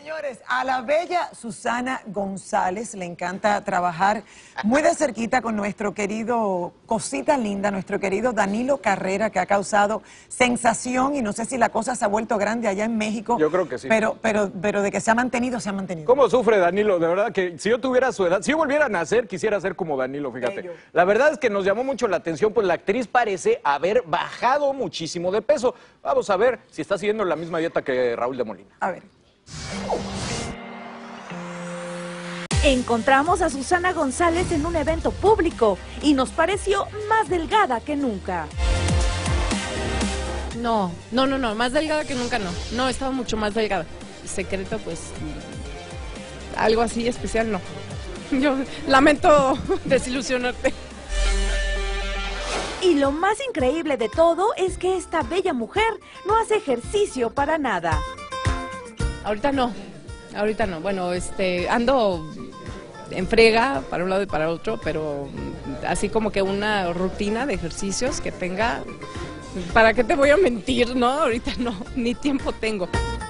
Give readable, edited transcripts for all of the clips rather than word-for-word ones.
Señores, a la bella Susana González le encanta trabajar muy de cerquita con nuestro querido cosita linda, nuestro querido Danilo Carrera, que ha causado sensación y no sé si la cosa se ha vuelto grande allá en México. Yo creo que sí. Pero de que se ha mantenido, se ha mantenido. ¿Cómo sufre Danilo? De verdad que si yo tuviera su edad, si yo volviera a nacer, quisiera ser como Danilo, fíjate. Bello. La verdad es que nos llamó mucho la atención, pues la actriz parece haber bajado muchísimo de peso. Vamos a ver si está siguiendo la misma dieta que Raúl de Molina. A ver. Encontramos a Susana González en un evento público y nos pareció más delgada que nunca. No, más delgada que nunca no. No, estaba mucho más delgada. Secreto, pues, algo así especial no. Yo lamento desilusionarte. Y lo más increíble de todo es que esta bella mujer no hace ejercicio para nada. Ahorita no. Bueno, ando en friega para un lado y para otro, pero así como que una rutina de ejercicios que tenga. ¿Para qué te voy a mentir, no? Ahorita no, ni tiempo tengo.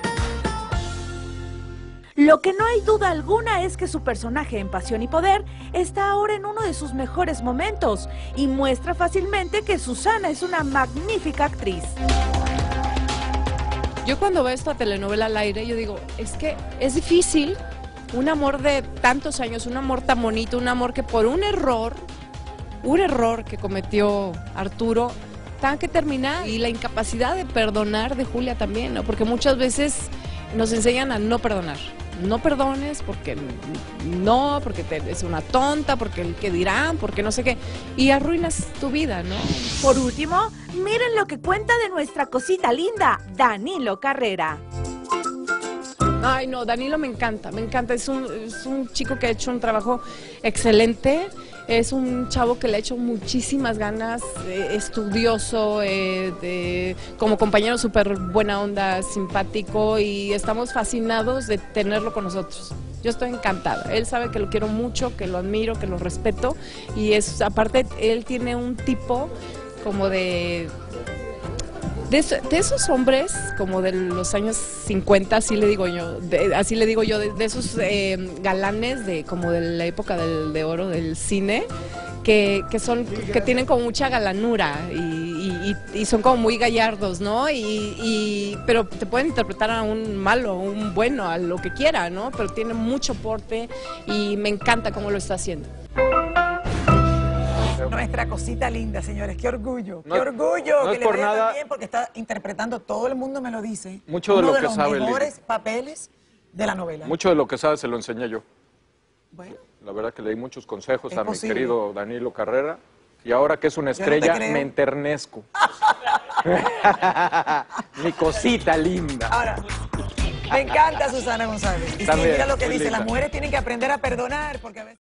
Lo que no hay duda alguna es que su personaje en Pasión y Poder está ahora en uno de sus mejores momentos y muestra fácilmente que Susana es una magnífica actriz. Yo cuando veo esta telenovela al aire, yo digo, es que es difícil, un amor de tantos años, un amor tan bonito, un amor que por un error que cometió Arturo, tenga que terminar, y la incapacidad de perdonar de Julia también, ¿no? Porque muchas veces nos enseñan a no perdonar. No perdones porque es una tonta, porque el que dirán, porque no sé qué, y arruinas tu vida, ¿no? Por último, miren lo que cuenta de nuestra cosita linda, Danilo Carrera. Ay, no, Danilo me encanta, es un chico que ha hecho un trabajo excelente, es un chavo que le ha hecho muchísimas ganas, estudioso, como compañero súper buena onda, simpático, y estamos fascinados de tenerlo con nosotros. Yo estoy encantada, él sabe que lo quiero mucho, que lo admiro, que lo respeto, y aparte él tiene un tipo como de esos hombres como de los años 50, así le digo yo, de esos galanes como de la época de oro del cine, que tienen como mucha galanura y son como muy gallardos, ¿no? Pero te pueden interpretar a un malo, a un bueno, a lo que quiera, ¿no? Pero tiene mucho porte y me encanta cómo lo está haciendo. Nuestra cosita linda, señores, qué orgullo, No, qué orgullo no que es le por vaya nada. tan bien porque está interpretando, todo el mundo me lo dice, Mucho de uno lo de que los sabe, mejores Lili. papeles de la novela. Mucho de lo que sabe se lo enseñé yo. Bueno, La verdad que le di muchos consejos Es a posible. mi querido Danilo Carrera, y ahora que es una Yo no te estrella, creo. me enternezco. Mi cosita linda. ahora, me encanta Susana González. Y sí, También, mira lo que muy dice, linda. las mujeres tienen que aprender a perdonar porque a veces...